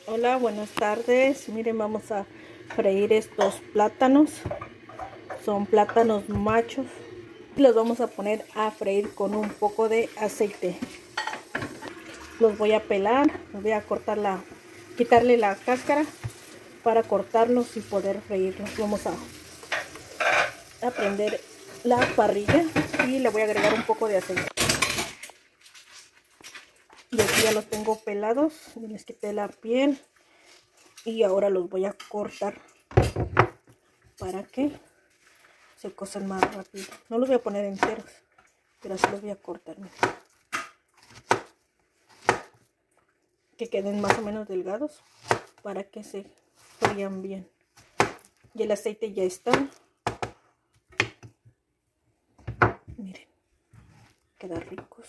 Hola, buenas tardes. Miren, vamos a freír estos plátanos. Son plátanos machos. Los vamos a poner a freír con un poco de aceite. Los voy a pelar, los voy a cortar quitarle la cáscara para cortarlos y poder freírlos. Vamos a prender la parrilla y le voy a agregar un poco de aceite. Y aquí ya los tengo pelados, les quité la piel y ahora los voy a cortar para que se cocen más rápido. No los voy a poner enteros, pero así los voy a cortar, miren. Que queden más o menos delgados para que se frían bien. Y el aceite ya está. Miren, quedan ricos.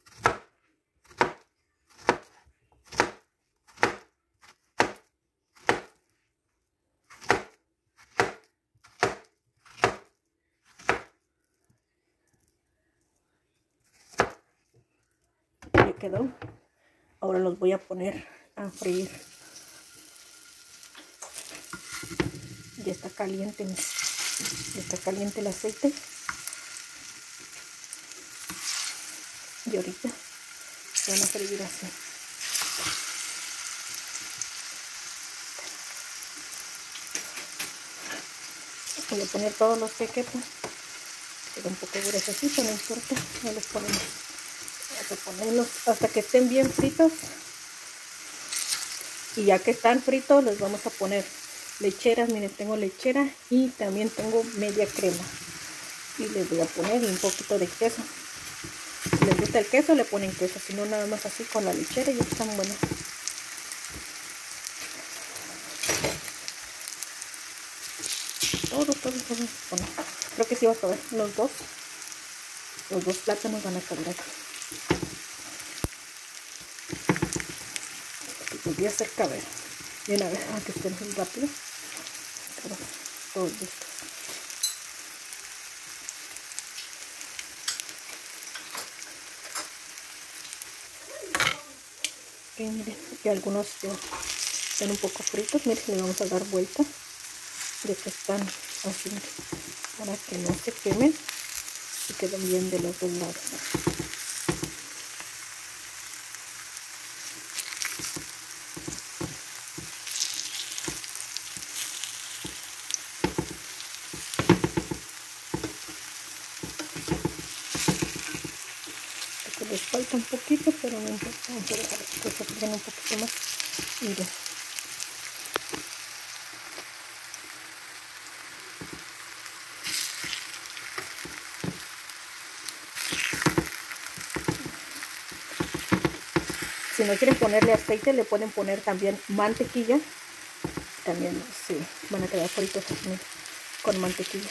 Ya quedó. Ahora los voy a poner a freír. Ya está caliente, miren. Ya está caliente el aceite. Y ahorita se van a freír así. Voy a poner todos los que quepan. Queda un poco gruesecito, no importa. No los ponemos. Vamos a ponerlos hasta que estén bien fritos. Y ya que están fritos, les vamos a poner lecheras. Miren, tengo lechera y también tengo media crema. Y les voy a poner un poquito de queso. Si les gusta el queso, le ponen queso. Si no, nada más así con la lechera y ya están buenas. Todo. Bueno, creo que sí va a caber. Los dos plátanos van a caber aquí. Los voy a hacer caber de una vez, aunque estén muy rápido. Pero todos listos. Ok, miren, y algunos ya están un poco fritos. Miren, le vamos a dar vuelta de que están así, miren, para que no se quemen y queden bien de los dos lados. Porque les falta un poquito, pero no importa. Vamos a dejar que se fríen un poquito más. Miren. Si no quieren ponerle aceite, le pueden poner también mantequilla. También sí, van a quedar fritos así, con mantequilla.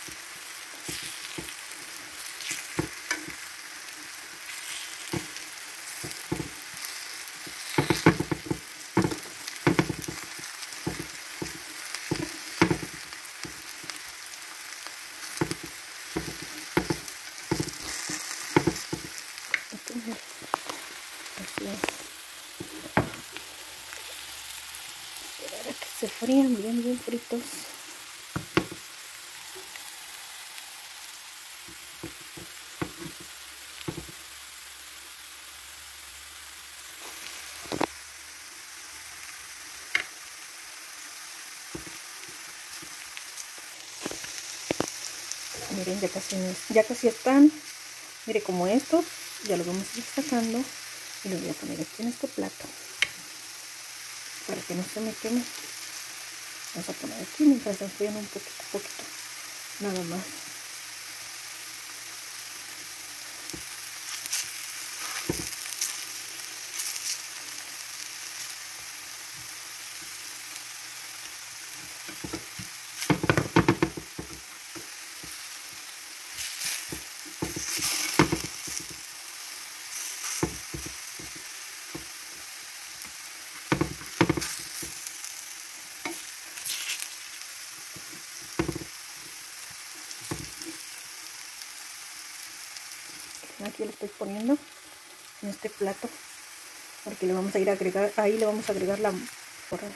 Así es. Esperar a que se frían bien fritos. Miren, ya casi están. Mire, como estos ya los vamos a ir sacando y los voy a poner aquí en este plato para que no se me queme. Vamos a poner aquí mientras se enfrían un poquito, nada más. Aquí lo estoy poniendo en este plato porque le vamos a ir a agregar, ahí le vamos a agregar por la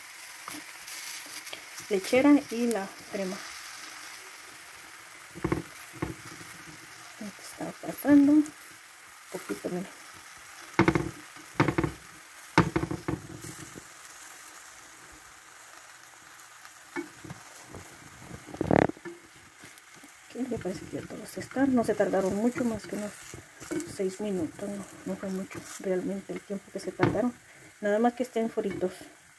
lechera y la crema. Está pasando un poquito, miren. Me parece que ya todos están, no se tardaron mucho, más que unos 6 minutos, no fue mucho realmente el tiempo que se tardaron, nada más que estén fritos.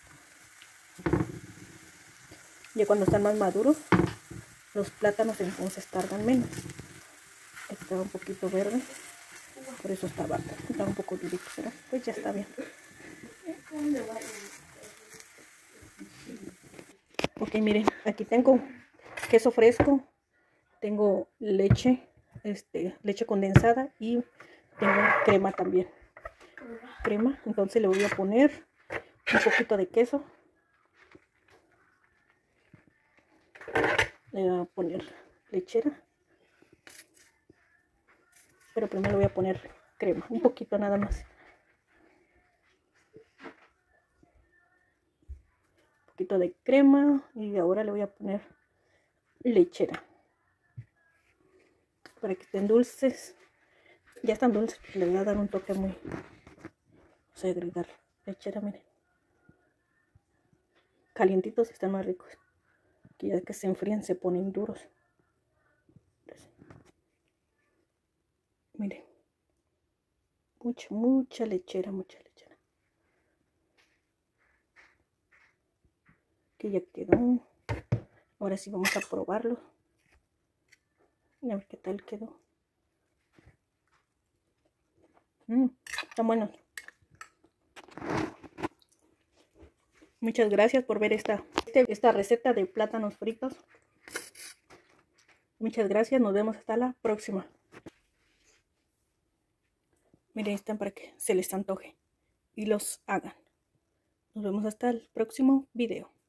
Ya cuando están más maduros los plátanos, entonces tardan menos. Está un poquito verde, por eso está un poco durito, pero pues ya está bien. Ok, miren, aquí tengo queso fresco, tengo leche, leche condensada y tengo crema también. Crema, entonces le voy a poner un poquito de queso. Le voy a poner lechera. Pero primero voy a poner crema, un poquito nada más. Un poquito de crema y ahora le voy a poner lechera. Para que estén dulces. Ya están dulces, le voy a dar un toque muy... Vamos a agregar lechera, miren. Calientitos están más ricos. Que ya que se enfrían se ponen duros. Entonces, miren. Mucha lechera, mucha lechera. Que ya quedó. Ahora sí vamos a probarlo. Y a ver qué tal quedó. Están buenos. Muchas gracias por ver esta receta de plátanos fritos. Muchas gracias, nos vemos hasta la próxima. Miren, están para que se les antoje y los hagan. Nos vemos hasta el próximo video.